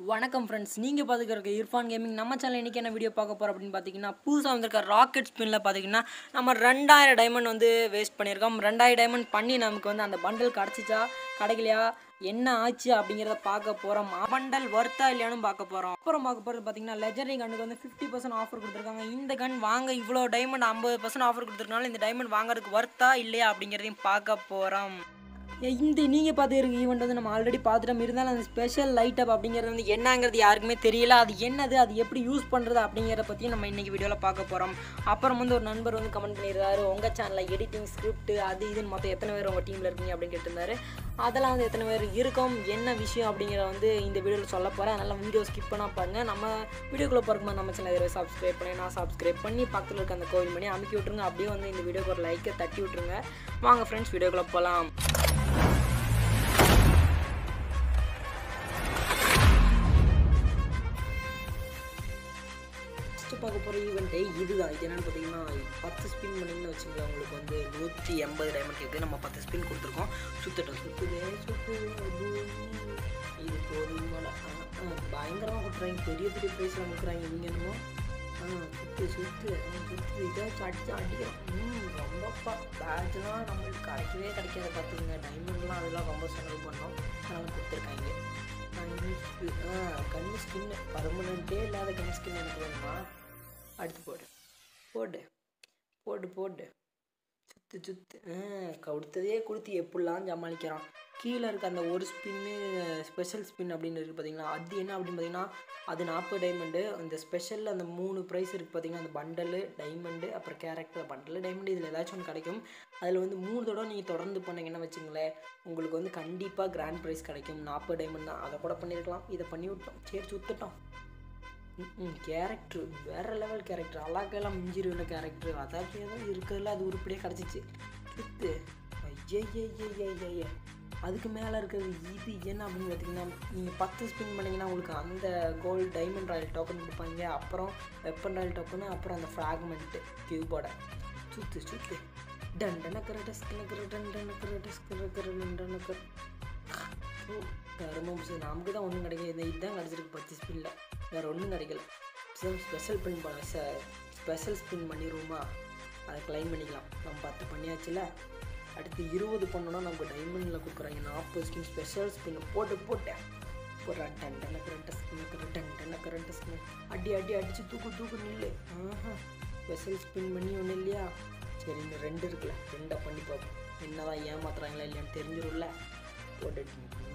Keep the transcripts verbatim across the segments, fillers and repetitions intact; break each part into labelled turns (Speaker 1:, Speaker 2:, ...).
Speaker 1: வணக்கம் ஃப்ரெண்ட்ஸ், நீங்கள் பார்த்துக்கிறக்க இர்ஃபான் கேமிங். நம்ம சேனல் இன்றைக்கி என்ன வீடியோ பார்க்க போகிறோம் அப்படின்னு பார்த்தீங்கன்னா, புதுசாக வந்திருக்க ராக்கெட் ஸ்பின்னில் பார்த்தீங்கன்னா நம்ம ரெண்டாயிரம் டைமண்ட் வந்து வேஸ்ட் பண்ணியிருக்கோம். ரெண்டாயிரம் டைமண்ட் பண்ணி நமக்கு வந்து அந்த பண்டல் கிடச்சிச்சா கிடைக்கலையா, என்ன ஆச்சு அப்படிங்கிறத பார்க்க போகிறோம். பண்டல் ஒர்த்தா இல்லையானு பார்க்க போகிறோம். அப்புறம் பார்க்க போகிறது பார்த்தீங்கன்னா, லெஜெண்டரி கன்னுக்கு வந்து ஃபிஃப்டி பர்சன்ட் ஆஃபர் கொடுத்துருக்காங்க. இந்த கன் வாங்க இவ்வளோ டைமண்ட் ஐம்பது பர்சன்ட் ஆஃபர் கொடுத்துருக்கனால இந்த டைமண்ட் வாங்குறதுக்கு ஒர்த்தா இல்லையா அப்படிங்கிறதையும் பார்க்க போகிறோம். இந்த நீங்கள் பார்த்துருக்க ஈவெண்ட் வந்து நம்ம ஆல்ரெடி பார்த்துட்டோம். இருந்தாலும் அந்த ஸ்பெஷல் லைட் அப் அப்படிங்கிறது வந்து என்னங்கிறது யாருக்குமே தெரியல. அது என்னது, அது எப்படி யூஸ் பண்ணுறது அப்படிங்கிறத பற்றியும் நம்ம இன்றைக்கி வீடியோவில் பார்க்க போகிறோம். அப்புறம் வந்து ஒரு நண்பர் வந்து கமெண்ட் பண்ணியிருந்தாரு, உங்கள் சேனலில் எடிட்டிங் ஸ்கிரிப்ட் அது இதுன்னு மொத்தம் எத்தனை பேர் உங்கள் டீமில் இருக்கீங்க அப்படின்னு கேட்டிருந்தாரு. அதெல்லாம் வந்து எத்தனை பேர் இருக்கும், என்ன விஷயம் அப்படிங்கிறத வந்து இந்த வீடியோவில் சொல்ல போகிறேன். அதனால் வீடியோ ஸ்கிப் பண்ணால் பாருங்கள். நம்ம வீடியோக்குள்ளே பார்க்கும்போது நம்ம சேனல் எதாவது சப்ஸ்கிரைப் பண்ணி நான் சப்ஸ்கிரைப் பண்ணி பக்கத்தில் இருக்க அந்த கோவில் பண்ணி அமைக்கி விட்ருங்க. அப்படியே வந்து இந்த வீடியோக்கு ஒரு லைக்கை தட்டி விட்ருங்க. வாங்க ஃப்ரெண்ட்ஸ், வீடியோக்குள்ளே போகலாம். பார்க்க போகிற ஈவெண்ட்டே இதுதான். இது என்னென்னு பார்த்தீங்கன்னா, பத்து ஸ்பின் பண்ணிங்கன்னு வச்சுங்களேன், உங்களுக்கு வந்து நூற்றி எண்பது டைமண்ட் இருக்குது. நம்ம பத்து ஸ்பின் கொடுத்துருக்கோம். சுத்தட்டும் சுற்றுதே சுற்று இது போதும் போல. பயங்கரமாக கொடுக்குறாங்க, பெரிய பெரிய ப்ரைஸ்லாம் கொடுக்குறாங்க. இவங்க என்னமோ ஆ சுற்று சுற்று சுற்று இதாச்சும் அடிச்சு அடிக்கிறோம். ம் ரொம்பப்பா பேட்ச்லாம் நம்மளுக்கு கிடைக்கவே கிடைக்காத பார்த்துங்க. டைமண்ட்லாம் அதெல்லாம் ரொம்ப செலவு பண்ணோம். அதனால் கொடுத்துருக்காங்க. ஆ கன் ஸ்கின் பர்மனெண்ட்டே இல்லாத கன் ஸ்கின் எனக்கு வேணுமா? அடுத்து போடு போடு போடு போடு சுற்று சுற்று ஆ கொடுத்ததே கொடுத்து எப்படிலாம் சமாளிக்கிறான். கீழே இருக்க அந்த ஒரு ஸ்பின்னு ஸ்பெஷல் ஸ்பின் அப்படின்னு இருக்குது பார்த்தீங்களா, அது என்ன அப்படின்னு பார்த்தீங்கன்னா, அது நாற்பது டைமண்டு. அந்த ஸ்பெஷலில் அந்த மூணு ப்ரைஸ் இருக்குது பார்த்தீங்கன்னா, அந்த பண்டலு டைமண்டு அப்புறம் கேரக்டர். பண்டலு டைமண்டு இதில் ஏதாச்சும் ஒன்று கிடைக்கும். அதில் வந்து மூணு தடவை நீங்கள் தொடர்ந்து பண்ணிங்கன்னா வச்சுங்களேன், உங்களுக்கு வந்து கண்டிப்பாக கிராண்ட் ப்ரைஸ் கிடைக்கும். நாற்பது டைமண்ட் தான், அதை கூட பண்ணியிருக்கலாம். இதை பண்ணி விட்டோம், சரி சுற்றுட்டோம். ம் கேரக்ட்ரு வேறு லெவல் கேரக்டர், அழகெல்லாம் மிஞ்சிருவில்ல கேரக்டரு. அதாச்சும் ஏதோ இருக்கிறதுல அது உருப்படியாக கிடச்சிச்சு. சுத்து ஐய அதுக்கு மேலே இருக்கிறது இது என்ன அப்படின்னு பார்த்தீங்கன்னா, நீங்கள் பத்து ஸ்பின் பண்ணிங்கன்னா உங்களுக்கு அந்த கோல்டு டைமண்ட் ராயல் டோக்கன் கொடுப்பாங்க. அப்புறம் வெப்பன் ராயல் டோக்கனு, அப்புறம் அந்த ஃப்ராக்மெண்ட்டு கியூபோட. சுற்று சுற்று டண்டனக்கிற டஸ்கனக்கிற டண்டனக்கிற டஸ்கனக்கிற டண்டனக்கிற ரொம்ப நமக்கு தான் ஒன்றும் கிடைக்கல. இந்த இதுதான் கிடச்சிருக்கு பத்து ஸ்பின்னில், வேறு ஒன்றும் கிடைக்கல. ஸ்பெஷல் ஸ்பின் பண்ண ஸ்பெஷல் ஸ்பின் பண்ணிடுவோமா, அதை கிளைம் பண்ணிக்கலாம். நம்ம பத்து பண்ணியாச்சுல, அடுத்து இருபது பண்ணோன்னா நமக்கு டைமண்டில் கொடுக்குறாங்க. நாற்பது ஸ்பின் ஸ்பெஷல் ஸ்பின் போட்டு போட்டேன் போடுறா டண்டன கரண்ட் ஸ்பின் டண்டன கரண்ட் ஸ்பின் அடி அடி அடித்து தூக்கு தூக்கு நில்லு. ஆஹா ஸ்பெஷல் ஸ்பின் பண்ணி ஒன்றும் இல்லையா? சரி, இந்த ரெண்டு இருக்குல்ல, ரெண்டை பண்ணி பார்ப்போம். என்ன தான் ஏமாத்துறாங்களா இல்லையான்னு தெரிஞ்சிடும்ல. போட்டு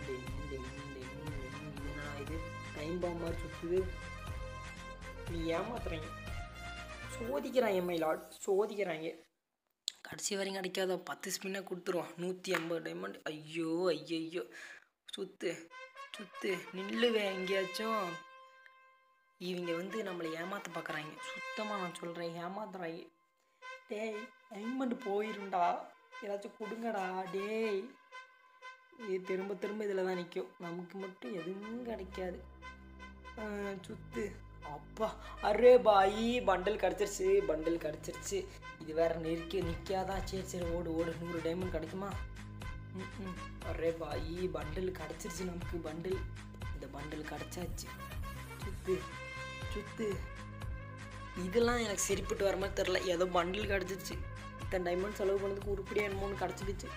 Speaker 1: என்னடா இது டைம் பாம் மாதிரி சுற்றுது, நீ ஏமாத்துறாங்க, சோதிக்கிறாங்க மைலாட் சோதிக்கிறாங்க. கடைசி வரையும் கிடைக்காத பத்து ஸ்பின்னை கொடுத்துருவோம். நூற்றி ஐம்பது டைமண்ட். ஐயோ ஐயோ சுற்று சுற்று நில்லுவே எங்கேயாச்சும். இவங்க வந்து நம்மளை ஏமாற்ற பார்க்குறாங்க. சுத்தமாக நான் சொல்கிறேன், ஏமாத்துறாங்க. டேய் டைமண்ட் போயிருண்டா, ஏதாச்சும் கொடுங்கடா டேய். இது திரும்ப திரும்ப இதில் தான் நிற்கும், நமக்கு மட்டும் எதுவும் கிடைக்காது. சுற்று அப்பா அரே பாய் பண்டல் கிடச்சிருச்சு, பண்டல் கிடச்சிருச்சு. இது வேறு நெருக்கி நிற்காதா? சரி சரி ஓடு ஓடு, நூறு டைமண்ட் கிடைக்குமா? ம் ம் அரே பாய் பண்டல் கிடச்சிருச்சு நமக்கு. பண்டில் இந்த பண்டல் கிடச்சாச்சு. சுற்று சுற்று இதெல்லாம் எனக்கு சரிப்பட்டு வர மாதிரி தெரில. ஏதோ பண்டில் கிடச்சிருச்சு. இத்தனை டைமண்ட் செலவு பண்ணதுக்கு உருப்படியாக என்னமோன்னு கிடச்சிடுச்சு.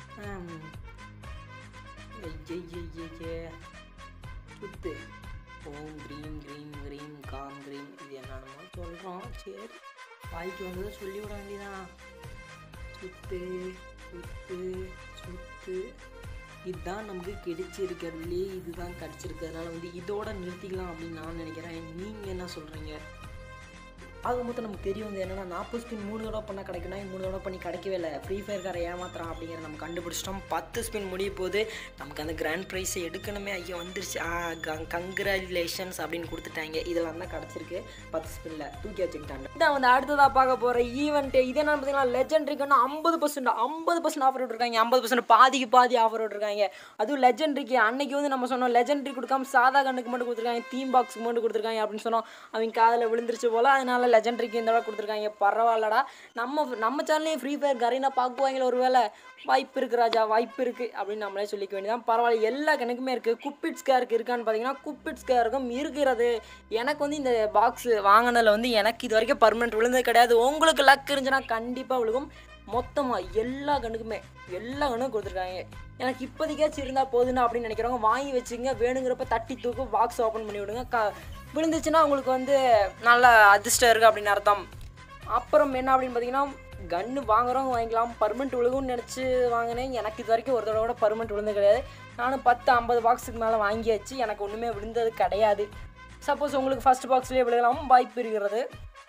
Speaker 1: ஐயே சுற்று ஓம் க்ரீம் க்ரீம் க்ரீம் காம் க்ரீம் இது என்னென்னமோ சொல்கிறோம். சரி வாய்க்கு வந்ததை சொல்லி விட வேண்டியதான். சுற்று சுற்று சுற்று இதுதான் நமக்கு கிடைச்சிருக்கிறதுலே இதுதான் கிடச்சிருக்கிறதுனால வந்து இதோட நிறுத்திக்கலாம் அப்படின்னு நான் நினைக்கிறேன். நீங்கள் என்ன சொல்கிறீங்க? ஆக மொத்தம் நமக்கு தெரிய வந்து என்னென்னா, நாற்பது ஸ்பின் மூணு தடவை பண்ணால் கிடைக்குன்னா மூணு தடவை பண்ணி கிடைக்கவே இல்லை. ஃப்ரீ ஃபயர்காரை ஏமாத்துறான் அப்படிங்கிற நம்ம கண்டுபிடிச்சிட்டோம். பத்து ஸ்பின் முடிய போது நமக்கு அந்த கிராண்ட் ப்ரைஸை எடுக்கணுமே. ஐயோ வந்துருச்சு. ஆ கங்க்ராச்சுலேஷன்ஸ் அப்படின்னு கொடுத்துட்டாங்க. இதெல்லாம் தான் கிடச்சிருக்கு பத்து ஸ்பின்னில் தூக்கி வச்சுக்கிட்டாங்க. இதான் வந்து அடுத்ததாக பார்க்க போகிற ஈவெண்ட்டு. இது என்னென்னு பார்த்தீங்கன்னா, லெஜெண்டரிக்குன்னா ஐம்பது பர்சன்ட் ஐம்பது பர்சன்ட் ஆஃபர் விட்டுருக்காங்க. ஐம்பது பர்சன்ட் பாதிக்கு பாதி ஆஃபர் விட்டுருக்காங்க. அதுவும் லெஜெண்டரிக்கு அன்னைக்கு வந்து நம்ம சொன்னோம், லெஜெண்டரி கொடுக்காம சாதா கண்ணுக்கு மட்டும் கொடுத்துருக்காங்க, தீம் பாக்ஸுக்கு மட்டும் கொடுத்துருக்காங்க அப்படின்னு சொன்னோம். அவங்க காதில் விழுந்துருச்சு போல். அதனால லெஜெண்டரிக்கு இந்த தடவை கொடுத்துருக்காங்க. பரவாயில்லடா, நம்ம நம்ம சேனல்லையும் ஃப்ரீ ஃபயர் கரீனா பார்க்குவாங்களே ஒரு வேளை. வாய்ப்பு இருக்குது ராஜா, வாய்ப்பு இருக்குது அப்படின்னு நம்மளே சொல்லிக்க வேண்டியதான். பரவாயில்ல, எல்லா கணக்குமே இருக்குது. குப்பிட் ஸ்கேருக்கு இருக்கான்னு பார்த்தீங்கன்னா குப்பிட் ஸ்கேருக்கும் இருக்கிறது. எனக்கு வந்து இந்த பாக்ஸ் வாங்கினதில் வந்து எனக்கு இது வரைக்கும் பர்மனெண்ட் விழுந்தது கிடையாது. உங்களுக்கு லக் இருந்துச்சுன்னா கண்டிப்பாக விழுகும். மொத்தமாக எல்லா கண்ணுக்குமே எல்லா கண்ணுக்கும் கொடுத்துருக்காங்க. எனக்கு இப்போதைக்காச்சும் இருந்தால் போதுன்னா அப்படின்னு நினைக்கிறவங்க வாங்கி வச்சுங்க. வேணுங்கிறப்ப தட்டி தூக்கு பாக்ஸ் ஓப்பன் பண்ணி விடுங்க. க விழுந்துச்சுன்னா உங்களுக்கு வந்து நல்ல அதிர்ஷ்டம் இருக்குது அப்படின்னு அர்த்தம். அப்புறம் என்ன அப்படின்னு பார்த்தீங்கன்னா கன்று வாங்குறவங்க வாங்கிக்கலாம். பர்மனெண்ட் விழுகும்னு நினச்சி வாங்கினேன். எனக்கு இது வரைக்கும் ஒரு தடவை கூட பர்மனெண்ட் விழுந்தது கிடையாது. நானும் பத்து ஐம்பது பாக்ஸுக்கு மேலே வாங்கியாச்சு. எனக்கு ஒன்றுமே விழுந்தது கிடையாது. சப்போஸ் உங்களுக்கு ஃபஸ்ட் பாக்ஸ்லேயே விழுகலாம் வாய்ப்பு இருக்கிறது.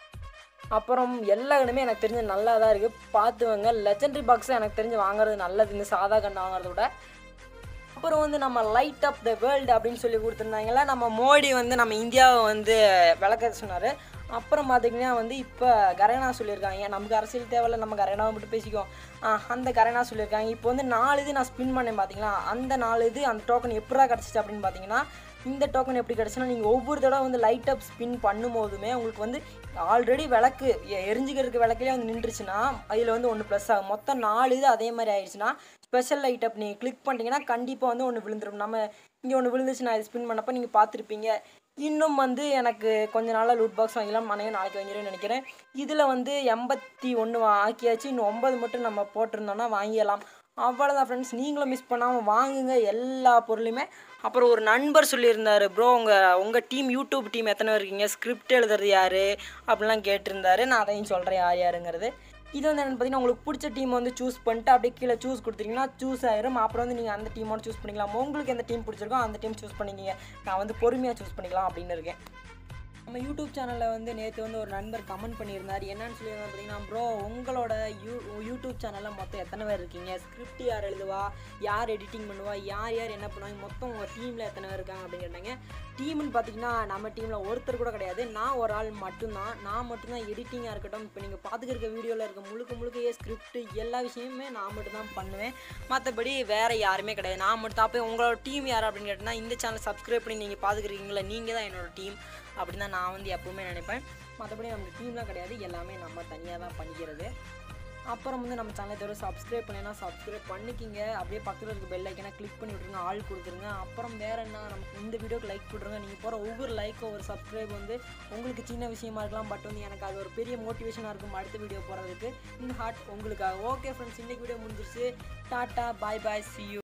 Speaker 1: அப்புறம் எல்லா கண்ணுமே எனக்கு தெரிஞ்ச நல்லா தான் இருக்குது. பார்த்துவங்க. லெஜெண்டரி பாக்ஸை எனக்கு தெரிஞ்சு வாங்குறது நல்லது இந்த சாதா கன்று வாங்குறத விட. அப்புறம் வந்து நம்ம லைட் அப் த வேர்ல்டு அப்படின்னு சொல்லி கொடுத்துருந்தாங்களா. நம்ம மோடி வந்து நம்ம இந்தியாவை வந்து விளக்க சொன்னார். அப்புறம் பார்த்திங்கன்னா வந்து இப்போ கரேனா சொல்லியிருக்காங்க. நமக்கு அரசியல் தேவையில்லை, நம்ம கரேனாவை மட்டும் பேசிக்குவோம். அந்த கரேனா சொல்லியிருக்காங்க. இப்போ வந்து நாலு இது நான் ஸ்பின் பண்ணேன் பார்த்தீங்களா, அந்த நாலு இது அந்த டோக்கன் எப்படா கிடச்சிச்சு அப்படின்னு பார்த்தீங்கன்னா, இந்த டோக்கன் எப்படி கிடச்சுன்னா நீங்கள் ஒவ்வொரு தடவை வந்து லைட் அப் ஸ்பின் பண்ணும் போதுமே உங்களுக்கு வந்து ஆல்ரெடி விளக்கு எரிஞ்சிக்கிறதுக்கு விளக்குலேயே வந்து நின்றுச்சுன்னா அதில் வந்து ஒன்று ப்ளஸ் ஆகும். மொத்தம் நாலு இது அதே மாதிரி ஆயிடுச்சுன்னா ஸ்பெஷல் லைட் அப் நீங்கள் கிளிக் பண்ணிட்டீங்கன்னா கண்டிப்பாக வந்து ஒன்று விழுந்துடும். நம்ம இங்கே ஒன்று விழுந்துச்சு, நான் இது ஸ்பின் பண்ணப்போ நீங்கள் பார்த்துருப்பீங்க. இன்னும் வந்து எனக்கு கொஞ்ச நாளாக லூட் பாக்ஸ் வாங்கிக்கலாம். மனைவி நாளைக்கு வாங்கிடுவேன்னு நினைக்கிறேன். இதில் வந்து எண்பத்தி ஒன்று ஆக்கியாச்சு. இன்னும் ஒம்பது மட்டும் நம்ம போட்டிருந்தோன்னா வாங்கிடலாம். அவ்வளோதான் ஃப்ரெண்ட்ஸ், நீங்களும் மிஸ் பண்ணாமல் வாங்குங்க எல்லா பொருளையுமே. அப்புறம் ஒரு நண்பர் சொல்லியிருந்தார், ப்ரோ உங்கள் உங்கள் டீம் யூடியூப் டீம் எத்தனை பேர் இருக்கீங்க, ஸ்கிரிப்ட் எழுதுறது யார் அப்படிலாம் கேட்டிருந்தாரு. நான் அதையும் சொல்கிறேன் யார் யாருங்கிறது. இது வந்து என்னென்னு பார்த்தீங்கன்னா உங்களுக்கு பிடிச்ச டீம் வந்து சூஸ் பண்ணிட்டு அப்படியே கீழே சூஸ் கொடுத்தீங்கன்னா சூஸ் ஆயிரும். அப்புறம் வந்து நீங்கள் அந்த டீமோட சூஸ் பண்ணிக்கலாம். உங்களுக்கு எந்த டீம் பிடிச்சிருக்கோ அந்த டீம் சூஸ் பண்ணிக்கிங்க. நான் வந்து பொறுமையாக சூஸ் பண்ணிக்கலாம் அப்படின்னு இருக்கேன். நம்ம யூடியூப் சேனலில் வந்து நேற்று வந்து ஒரு நண்பர் கமெண்ட் பண்ணியிருந்தார். என்னன்னு சொல்லியிருந்தார் பார்த்தீங்கன்னா, ப்ரோ உங்களோட யூ யூடியூப் சேனலில் மொத்தம் எத்தனை பேர் இருக்கீங்க, ஸ்கிரிப்ட் யார் எழுதுவா, யார் எடிட்டிங் பண்ணுவா, யார் யார் என்ன பண்ணுவாங்க, மொத்தம் உங்கள் டீமில் எத்தனை பேர் இருக்காங்க அப்படின்னு கேட்டாங்க. டீம்னு பார்த்தீங்கன்னா நம்ம டீமில் ஒருத்தர் கூட கிடையாது, நான் ஒரு ஆள் மட்டும்தான். நான் மட்டும்தான் எடிட்டிங்காக இருக்கட்டும், இப்போ நீங்கள் பார்த்துக்கிற வீடியோவில் இருக்க முழுக்க முழுக்க ஸ்கிரிப்ட் எல்லா விஷயமுமே நான் மட்டும்தான் பண்ணுவேன். மற்றபடி வேறு யாருமே கிடையாது, நான் மட்டும் தான். அப்போ உங்களோட டீம் யார் அப்படின்னு கேட்டிங்கன்னா, இந்த சேனல் சப்ஸ்கிரைப் பண்ணி நீங்கள் பார்த்துக்கிறீங்களா, நீங்கள் தான் என்னோடய டீம் அப்படின்னு தான் நான் வந்து எப்போவுமே நினைப்பேன். மற்றபடி நம்ம டீம்லாம் கிடையாது, எல்லாமே நம்ம தனியாக தான் பண்ணிக்கிறது. அப்புறம் வந்து நம்ம சேனலை தவிர சப்ஸ்கிரைப் பண்ணினா சப்ஸ்கிரைப் பண்ணிக்கிங்க. அப்படியே பக்கத்தில் இருக்க பெல் ஐக்கனை கிளிக் பண்ணி விட்ருங்க, ஆள் கொடுத்துருங்க. அப்புறம் வேறு என்ன, நமக்கு இந்த வீடியோக்கு லைக் போட்டுருங்க. நீங்கள் போகிற ஒவ்வொரு லைக்கோ ஒரு சப்ஸ்கிரைப் வந்து உங்களுக்கு சின்ன விஷயமா இருக்கலாம், பட் வந்து எனக்கு அது ஒரு பெரிய மோட்டிவேஷனாக இருக்கும் அடுத்த வீடியோ போகிறதுக்கு. இந்த ஹார்ட் உங்களுக்காக. ஓகே ஃப்ரெண்ட்ஸ், இன்றைக்கி வீடியோ முடிஞ்சிருச்சு. Tata, bye bye, see you.